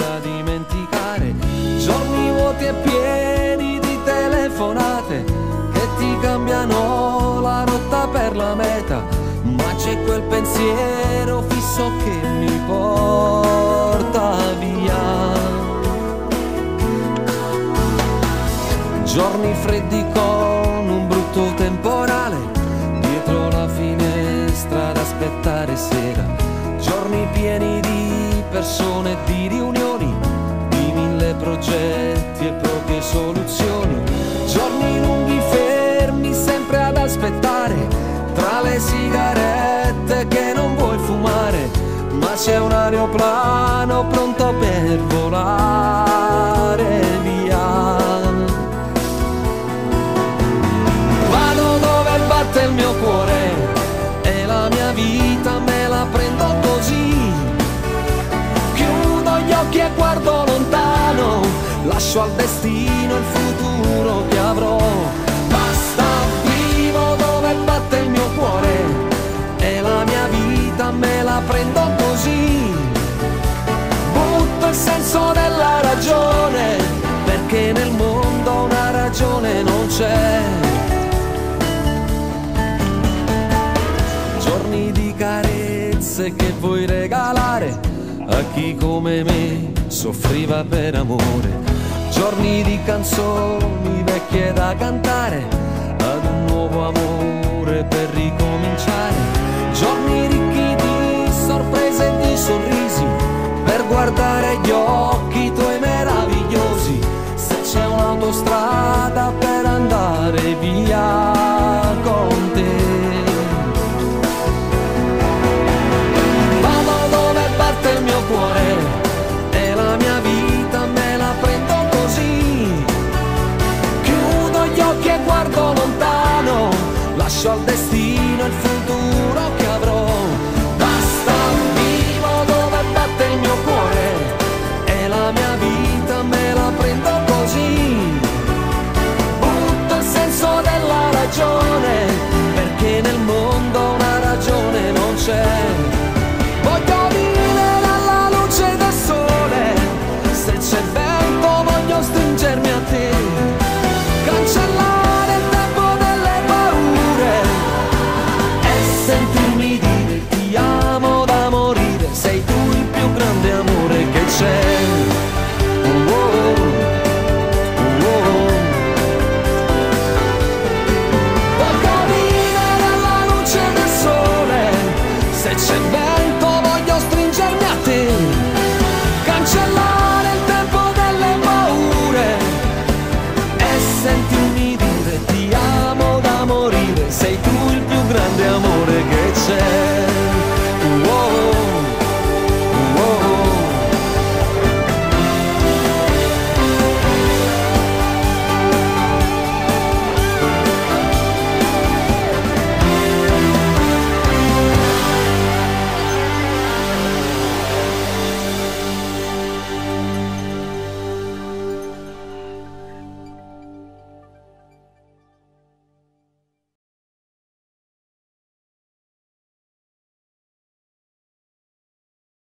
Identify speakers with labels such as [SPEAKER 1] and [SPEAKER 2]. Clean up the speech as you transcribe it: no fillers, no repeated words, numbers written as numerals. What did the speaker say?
[SPEAKER 1] da dimenticare, giorni vuoti e pieni di telefonate che ti cambiano la rotta per la meta, ma c'è quel pensiero fisso che mi porta via. Giorni freddi con un brutto temporale, dietro la finestra ad aspettare sera, giorni pieni di persone e di riunioni, di 1000 progetti e poche soluzioni, giorni lunghi fermi sempre ad aspettare, tra le sigarette che non vuoi fumare, ma c'è un aeroplano pronto per volare via. Vado dove batte il mio cuore e la mia vita me la prendo così, chiudo gli occhi e guardo lontano, lascio al destino il futuro che avrò. Basta, vivo dove batte il mio cuore e la mia vita me la prendo così, butto il senso della ragione, perché nel mondo una ragione non c'è. Giorni di carezze che vuoi regalare a chi come me soffriva per amore, giorni di canzoni vecchie da cantare ad un nuovo amore per ricominciare, giorni ricchi di sorprese e di sorrisi per guardare gli occhi